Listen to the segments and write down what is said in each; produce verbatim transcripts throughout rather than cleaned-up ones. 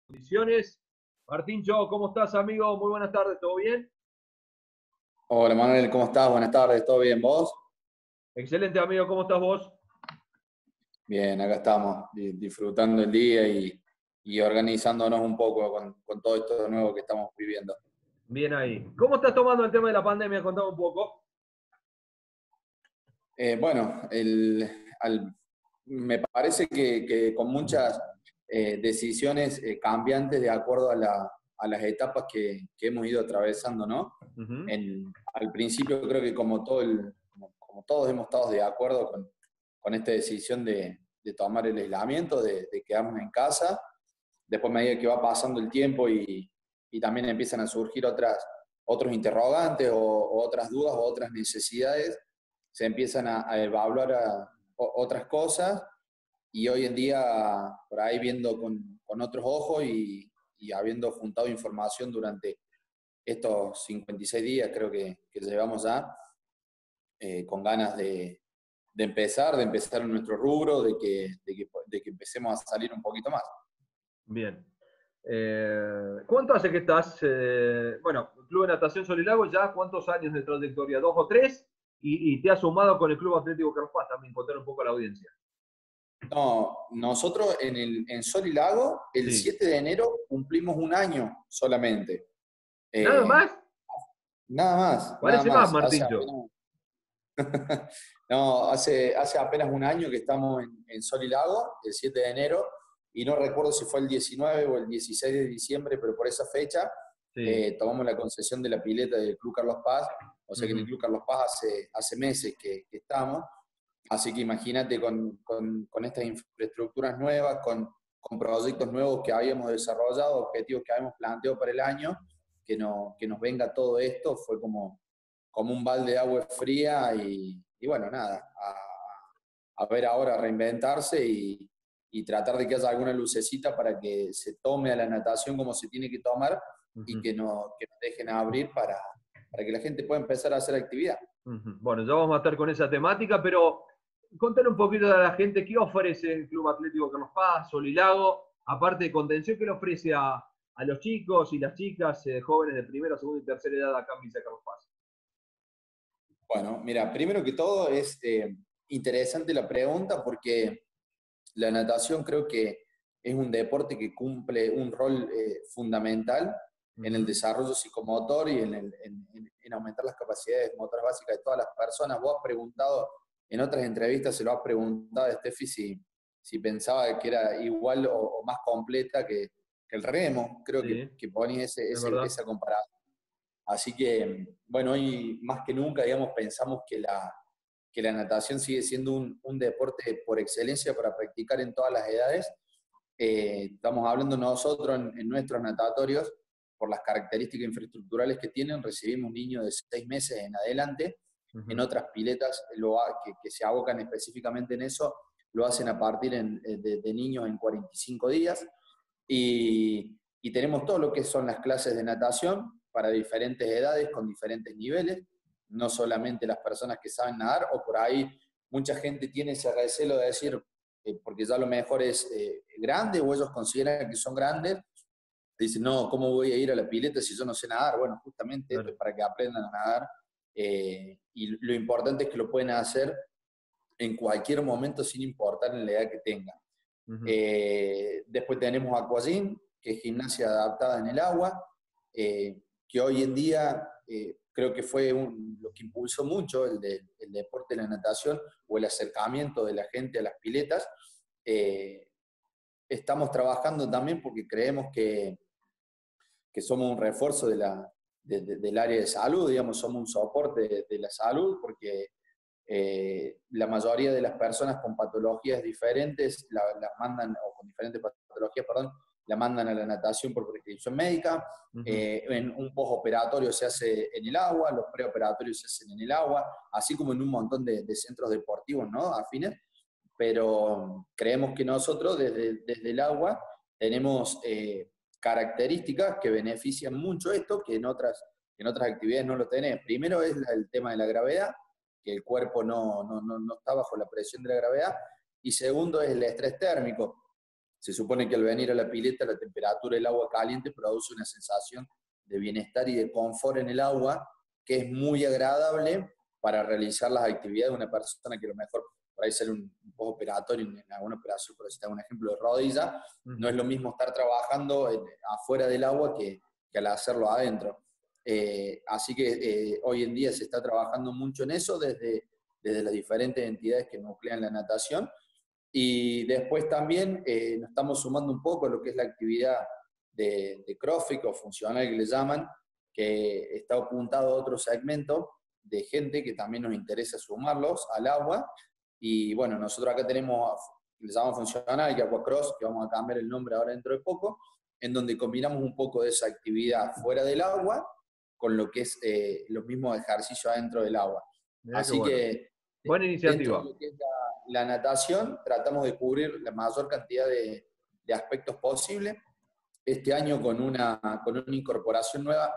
condiciones. Martín Cho, ¿cómo estás, amigo? Muy buenas tardes, ¿todo bien? Hola Manuel, ¿cómo estás? Buenas tardes, ¿todo bien vos? Excelente, amigo, ¿cómo estás vos? Bien, acá estamos di- disfrutando el día y, y organizándonos un poco con, con todo esto nuevo que estamos viviendo. Bien ahí. ¿Cómo estás tomando el tema de la pandemia? Contame un poco. Eh, bueno, el- al- me parece que, que con muchas eh, decisiones eh, cambiantes de acuerdo a, la- a las etapas que, que hemos ido atravesando, ¿no? Ujú. En- al principio creo que como, todo el- como, como todos hemos estado de acuerdo con, con esta decisión de, de tomar el aislamiento, de, de quedarnos en casa. Después, a medida que va pasando el tiempo y, y también empiezan a surgir otras, otros interrogantes o, o otras dudas o otras necesidades, se empiezan a, a evaluar a, o, otras cosas y hoy en día, por ahí viendo con, con otros ojos y, y habiendo juntado información durante estos cincuenta y seis días, creo que, que llevamos ya, eh, con ganas de, de empezar, de empezar en nuestro rubro, de que, de que, de que empecemos a salir un poquito más. Bien. Eh, ¿Cuánto hace que estás? Eh, bueno, el Club de Natación Sol y Lago ya, ¿cuántos años de trayectoria? ¿Dos o tres? Y, y te has sumado con el Club Atlético Carlos Paz, también contar un poco a la audiencia. No, nosotros en, el, en Sol y Lago, el Sí. siete de enero cumplimos un año solamente. ¿Nada Eh, más? nada más, nada Parece más, más. Hace Martincho. apenas, no, hace, hace apenas un año que estamos en, en Sol y Lago, el siete de enero, y no recuerdo si fue el diecinueve o el dieciséis de diciembre, pero por esa fecha Sí. eh, tomamos la concesión de la pileta del Club Carlos Paz, o sea que en el Ujú. Club Carlos Paz hace, hace meses que, que estamos. Así que imagínate con, con, con estas infraestructuras nuevas, con, con proyectos nuevos que habíamos desarrollado, objetivos que habíamos planteado para el año, que, no, que nos venga todo esto, fue como, como un balde de agua fría y, y bueno, nada, a, a ver ahora reinventarse y, y tratar de que haya alguna lucecita para que se tome a la natación como se tiene que tomar y Ujú. que, no, que nos dejen abrir para, para que la gente pueda empezar a hacer actividad. Ujú. Bueno, ya vamos a estar con esa temática, pero contar un poquito a la gente qué ofrece el Club Atlético Carlos Paz, Sol y Lago, aparte de contención, qué le ofrece a, a los chicos y las chicas, eh, jóvenes de primera, segunda y tercera edad acá en Villa Carlos Paz. Bueno, mira, primero que todo es eh, interesante la pregunta porque la natación creo que es un deporte que cumple un rol eh, fundamental en el Ujú. desarrollo psicomotor y en, el, en, en, aumentar las capacidades motoras básicas de todas las personas. Vos has preguntado, en otras entrevistas se lo has preguntado a Steffi si, si pensaba que era igual o, o más completa que, que, el remo. Creo Sí, que, que ponía ese, es ese, verdad. esa comparación. Así que, bueno, hoy más que nunca, digamos, pensamos que la, que la natación sigue siendo un, un deporte por excelencia para practicar en todas las edades. Eh, estamos hablando nosotros en, en nuestros natatorios, por las características infraestructurales que tienen, recibimos niños de seis meses en adelante. En Ujú. otras piletas lo, que, que se abocan específicamente en eso, lo hacen a partir en, de, de niños en cuarenta y cinco días. Y, y tenemos todo lo que son las clases de natación para diferentes edades, con diferentes niveles, no solamente las personas que saben nadar, o por ahí mucha gente tiene ese recelo de decir, eh, porque ya lo mejor es eh, grande, o ellos consideran que son grandes, dicen, no, ¿cómo voy a ir a la pileta si yo no sé nadar? Bueno, justamente esto Claro. es para que aprendan a nadar, eh, y lo importante es que lo pueden hacer en cualquier momento sin importar en la edad que tengan. Ujú. Eh, después tenemos Aquagym, que es gimnasia adaptada en el agua, eh, que hoy en día eh, creo que fue un, lo que impulsó mucho el, de, el, deporte de la natación o el acercamiento de la gente a las piletas. Eh, estamos trabajando también porque creemos que, que somos un refuerzo de la, de, de, del área de salud, digamos, somos un soporte de, de la salud, porque eh, la mayoría de las personas con patologías diferentes las la mandan, o con diferentes patologías, perdón, la mandan a la natación por prescripción médica. Ujú. Eh, en un postoperatorio se hace en el agua, los preoperatorios se hacen en el agua, así como en un montón de, de centros deportivos, ¿no? Afines. Pero creemos que nosotros desde, desde el agua tenemos eh, características que benefician mucho esto, que en otras, en otras actividades no lo tenés. Primero es la, el tema de la gravedad, que el cuerpo no, no, no, no está bajo la presión de la gravedad, y segundo es el estrés térmico. Se supone que al venir a la pileta la temperatura del agua caliente produce una sensación de bienestar y de confort en el agua que es muy agradable para realizar las actividades de una persona que a lo mejor por ahí sale un, un poco operatorio en alguna operación, por citar un ejemplo de rodilla, uh-huh. No es lo mismo estar trabajando en, afuera del agua que, que al hacerlo adentro. Eh, así que eh, hoy en día se está trabajando mucho en eso desde, desde las diferentes entidades que nuclean la natación. Y después también eh, nos estamos sumando un poco a lo que es la actividad de, de CrossFit o funcional que le llaman, que está apuntado a otro segmento de gente que también nos interesa sumarlos al agua. Y bueno, nosotros acá tenemos, le llamamos funcional, que Aquacross, que vamos a cambiar el nombre ahora dentro de poco, en donde combinamos un poco de esa actividad fuera del agua con lo que es eh, los mismos ejercicios adentro del agua. Mirá Así bueno. que buena iniciativa. Dentro de lo que es la, la natación, tratamos de cubrir la mayor cantidad de, de aspectos posibles. Este año con una, con una incorporación nueva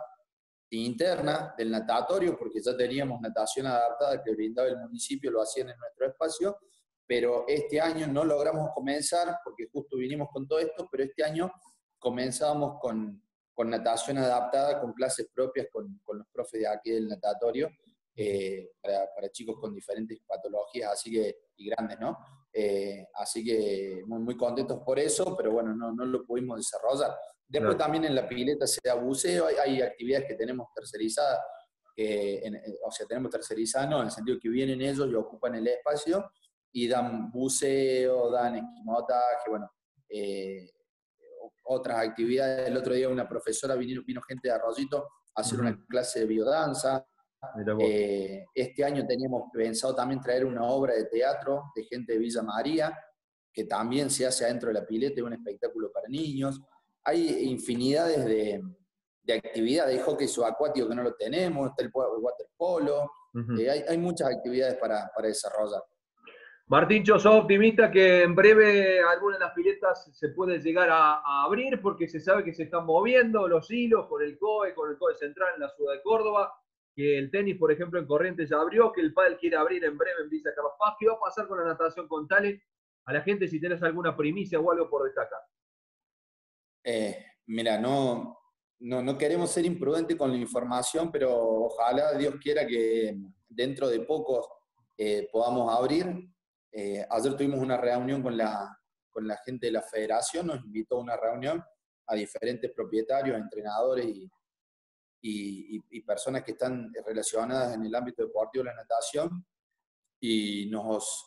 interna del natatorio, porque ya teníamos natación adaptada que brindaba el municipio, lo hacían en nuestro espacio, pero este año no logramos comenzar, porque justo vinimos con todo esto, pero este año comenzamos con, con natación adaptada, con clases propias, con, con los profes de aquí del natatorio, eh, para, para chicos con diferentes patologías, así que, y grandes, ¿no? Eh, así que muy, muy contentos por eso, pero bueno, no, no lo pudimos desarrollar. Después claro. También en la pileta se da buceo, hay, hay actividades que tenemos tercerizadas, que en, o sea, tenemos tercerizadas, no, en el sentido que vienen ellos y ocupan el espacio y dan buceo, dan esquimotaje, bueno, eh, otras actividades. El otro día una profesora, vino, vino gente de Arroyito a hacer uh-huh. una clase de biodanza. Eh, este año teníamos pensado también traer una obra de teatro de gente de Villa María, que también se hace adentro de la pileta, un espectáculo para niños. Hay infinidades de, de actividades, hay hockey subacuático que no lo tenemos, está el waterpolo, uh-huh. eh, hay, hay muchas actividades para, para desarrollar. Martín, yo soy optimista que en breve algunas de las piletas se puede llegar a, a abrir porque se sabe que se están moviendo los hilos con el C O E, con el C O E Central en la ciudad de Córdoba, que el tenis, por ejemplo, en Corrientes ya abrió, que el pádel quiere abrir en breve en Villa Carlos Paz. ¿Qué va a pasar con la natación con Tale? A la gente si tenés alguna primicia o algo por destacar. Eh, mira, no, no, no queremos ser imprudentes con la información, pero ojalá Dios quiera que dentro de poco eh, podamos abrir. Eh, ayer tuvimos una reunión con la, con la gente de la federación, nos invitó a una reunión a diferentes propietarios, entrenadores y, y, y, y personas que están relacionadas en el ámbito deportivo de la natación, y nos,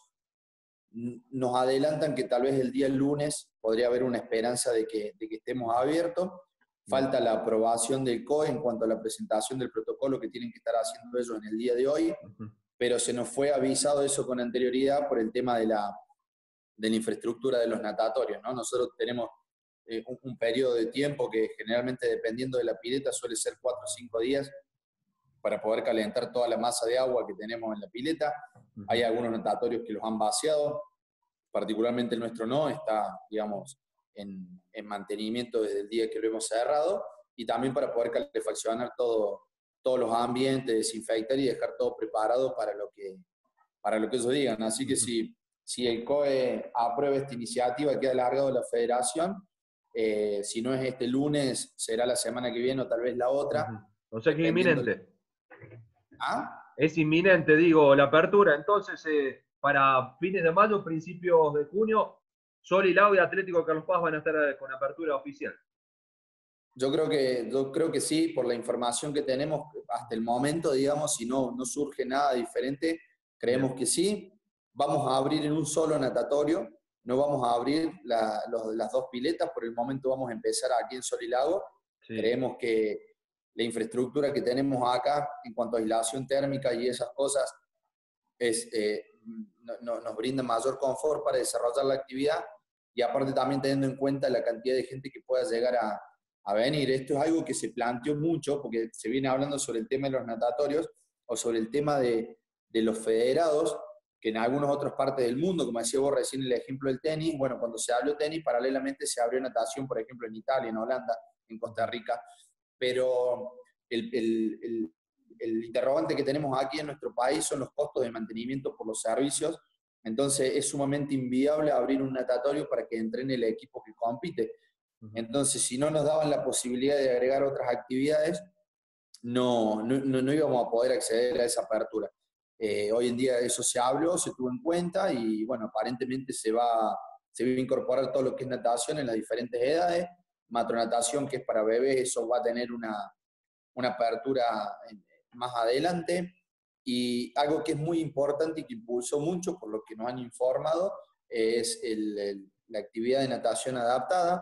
nos adelantan que tal vez el día lunes podría haber una esperanza de que, de que estemos abiertos. Falta la aprobación del C O E en cuanto a la presentación del protocolo que tienen que estar haciendo ellos en el día de hoy, pero se nos fue avisado eso con anterioridad por el tema de la, de la infraestructura de los natatorios, ¿no? Nosotros tenemos eh, un, un periodo de tiempo que generalmente, dependiendo de la pileta, suele ser cuatro o cinco días para poder calentar toda la masa de agua que tenemos en la pileta. Uh-huh. Hay algunos natatorios que los han vaciado, particularmente el nuestro no, está, digamos, en, en mantenimiento desde el día que lo hemos cerrado, y también para poder calefaccionar todo, todos los ambientes, desinfectar y dejar todo preparado para lo que, para lo que ellos digan. Así que uh-huh. si, si el C O E aprueba esta iniciativa, queda alargado de la federación, eh, si no es este lunes, será la semana que viene o tal vez la otra. Uh-huh. O sea que es inminente. ¿Ah? Es inminente, digo, la apertura. Entonces, eh, para fines de mayo, principios de junio, Sol y Lau y Atlético de Carlos Paz van a estar con apertura oficial. Yo creo que, yo creo que sí, por la información que tenemos hasta el momento, digamos, si no, no surge nada diferente, creemos Bien. que sí. Vamos a abrir en un solo natatorio, no vamos a abrir la, los, las dos piletas, por el momento vamos a empezar aquí en Sol y Lago. Sí. Creemos que la infraestructura que tenemos acá en cuanto a aislación térmica y esas cosas es, eh, no, no, nos brinda mayor confort para desarrollar la actividad, y aparte también teniendo en cuenta la cantidad de gente que pueda llegar a, a venir. Esto es algo que se planteó mucho porque se viene hablando sobre el tema de los natatorios o sobre el tema de, de los federados, que en algunas otras partes del mundo, como decía vos recién el ejemplo del tenis, bueno, cuando se habló tenis, paralelamente se abrió natación, por ejemplo, en Italia, en Holanda, en Costa Rica. Pero el, el, el, el interrogante que tenemos aquí en nuestro país son los costos de mantenimiento por los servicios, Entonces es sumamente inviable abrir un natatorio para que entrene el equipo que compite. Entonces, si no nos daban la posibilidad de agregar otras actividades, no, no, no íbamos a poder acceder a esa apertura. Eh, hoy en día eso se habló, se tuvo en cuenta y bueno, aparentemente se va, se va a incorporar todo lo que es natación en las diferentes edades. Matronatación, que es para bebés, eso va a tener una, una apertura más adelante. Y algo que es muy importante y que impulsó mucho, por lo que nos han informado, es el, el, la actividad de natación adaptada,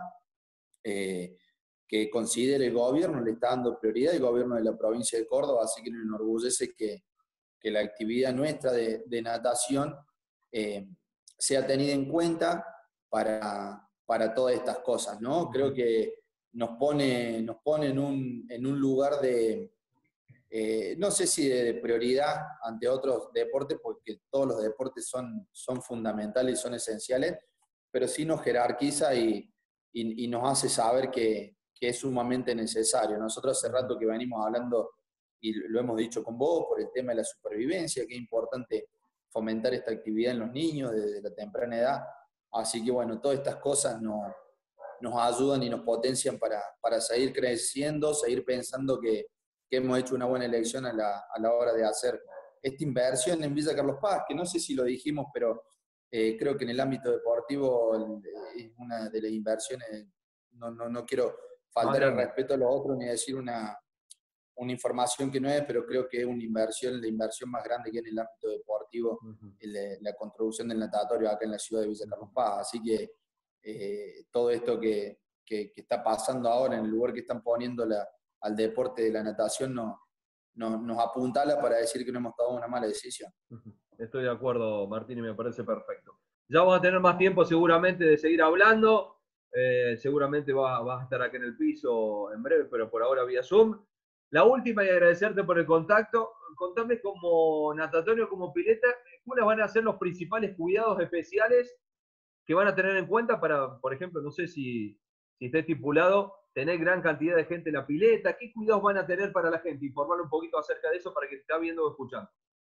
eh, que considera el gobierno, le está dando prioridad el gobierno de la provincia de Córdoba, así que nos enorgullece que, que la actividad nuestra de, de natación eh, sea tenida en cuenta para, para todas estas cosas, ¿no? Creo que nos pone, nos pone en, un, en un lugar de, eh, no sé si de prioridad ante otros deportes, porque todos los deportes son, son fundamentales y son esenciales, pero sí nos jerarquiza y, y, y nos hace saber que, que es sumamente necesario. Nosotros hace rato que venimos hablando, y lo hemos dicho con vos, por el tema de la supervivencia, que es importante fomentar esta actividad en los niños desde la temprana edad. Así que bueno, todas estas cosas nos, nos ayudan y nos potencian para, para seguir creciendo, seguir pensando que, que hemos hecho una buena elección a la, a la hora de hacer esta inversión en Villa Carlos Paz, que no sé si lo dijimos, pero eh, creo que en el ámbito deportivo es una de las inversiones, no, no, no quiero faltar el respeto a los otros ni decir una, una información que no es, pero creo que es una inversión, la inversión más grande que hay en el ámbito deportivo, uh-huh. la, la construcción del natatorio acá en la ciudad de Villa Carlos Paz. Así que eh, todo esto que, que, que está pasando ahora en el lugar que están poniendo la, al deporte de la natación no, no, nos apuntala para decir que no hemos tomado una mala decisión. Uh-huh. Estoy de acuerdo, Martín, y me parece perfecto. Ya vamos a tener más tiempo seguramente de seguir hablando. Eh, seguramente vas va a estar acá en el piso en breve, pero por ahora vía Zoom. La última, y agradecerte por el contacto. Contame como natatorio, como pileta, ¿cuáles van a ser los principales cuidados especiales que van a tener en cuenta para, por ejemplo, no sé si, si está estipulado, tener gran cantidad de gente en la pileta? ¿Qué cuidados van a tener para la gente? Informarle un poquito acerca de eso para que te está viendo o escuchando.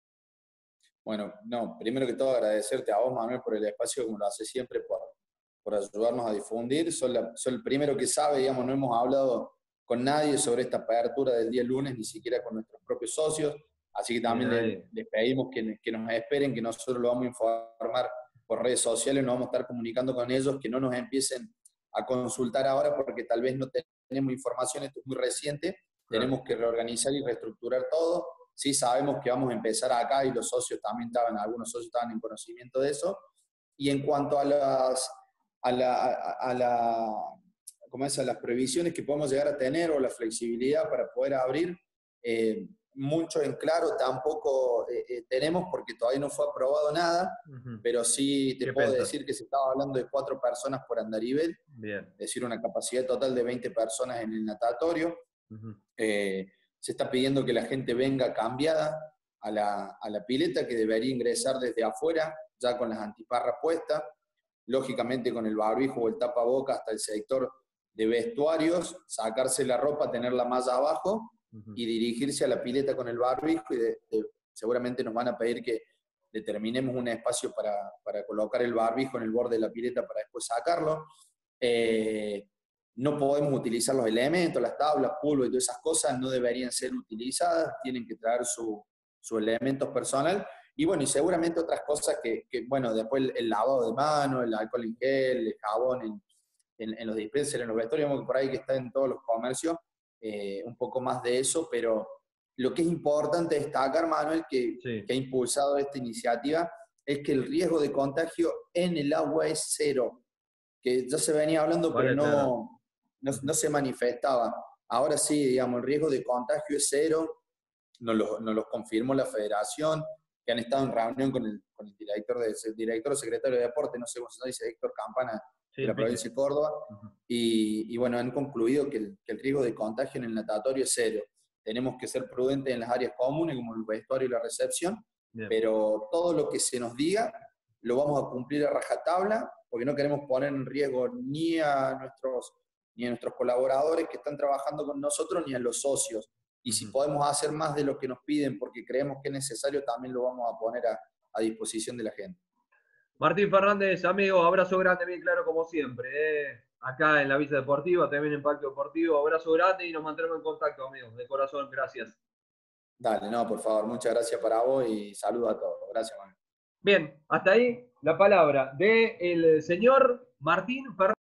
Bueno, no, primero que todo agradecerte a vos, Manuel, por el espacio, como lo hace siempre, por, por ayudarnos a difundir. Soy, la, soy el primero que sabe, digamos, no hemos hablado con nadie sobre esta apertura del día lunes, ni siquiera con nuestros propios socios, así que también les, les pedimos que, que nos esperen, que nosotros lo vamos a informar por redes sociales, nos vamos a estar comunicando con ellos, que no nos empiecen a consultar ahora porque tal vez no tenemos información, esto es muy reciente, claro. Tenemos que reorganizar y reestructurar todo. Sí sabemos que vamos a empezar acá y los socios también estaban, algunos socios estaban en conocimiento de eso. Y en cuanto a las, a la, a, a la, ¿cómo es? A las previsiones que podemos llegar a tener o la flexibilidad para poder abrir, eh, mucho en claro tampoco eh, eh, tenemos porque todavía no fue aprobado nada, uh-huh. Pero sí te puedo pensás? decir que se estaba hablando de cuatro personas por andarivel, Bien. Es decir, una capacidad total de veinte personas en el natatorio. Uh-huh. Eh, Se está pidiendo que la gente venga cambiada a la, a la pileta, que debería ingresar desde afuera, ya con las antiparras puestas, lógicamente con el barbijo o el tapaboca hasta el sector de vestuarios, sacarse la ropa, tener la malla abajo, uh-huh. Y dirigirse a la pileta con el barbijo, y de, de, seguramente nos van a pedir que determinemos un espacio para, para colocar el barbijo en el borde de la pileta para después sacarlo. Eh, No podemos utilizar los elementos, las tablas, pulvo y todas esas cosas no deberían ser utilizadas, tienen que traer su, su elemento personal. Y bueno, y seguramente otras cosas que, que bueno, después el, el lavado de manos, el alcohol en gel, el jabón en, en, en los dispensers, en los vestuarios, por ahí que está en todos los comercios, eh, un poco más de eso, pero lo que es importante destacar, Manuel, que, sí. que ha impulsado esta iniciativa, es que el riesgo de contagio en el agua es cero, que ya se venía hablando, vale, pero no... Claro. No, no se manifestaba. Ahora sí, digamos, el riesgo de contagio es cero, nos lo, nos lo confirmó la federación, que han estado en reunión con el, con el director, de, el director o secretario de deporte, no sé cómo se dice, Héctor Campana, sí, de la provincia de Córdoba, uh-huh. y, y bueno, han concluido que el, que el riesgo de contagio en el natatorio es cero. Tenemos que ser prudentes en las áreas comunes, como el vestuario y la recepción, Bien. Pero todo lo que se nos diga lo vamos a cumplir a rajatabla, porque no queremos poner en riesgo ni a nuestros ni a nuestros colaboradores que están trabajando con nosotros, ni a los socios. Y uh-huh. Si podemos hacer más de lo que nos piden porque creemos que es necesario, también lo vamos a poner a, a disposición de la gente. Martín Fernández, amigo, abrazo grande, bien claro como siempre. eh. Acá en la Villa Deportiva, también en Pacto Deportivo. Abrazo grande y nos mantenemos en contacto, amigos. De corazón, gracias. Dale, no, por favor, muchas gracias para vos y saludos a todos. Gracias, man. Bien, hasta ahí la palabra del señor Martín Fernández.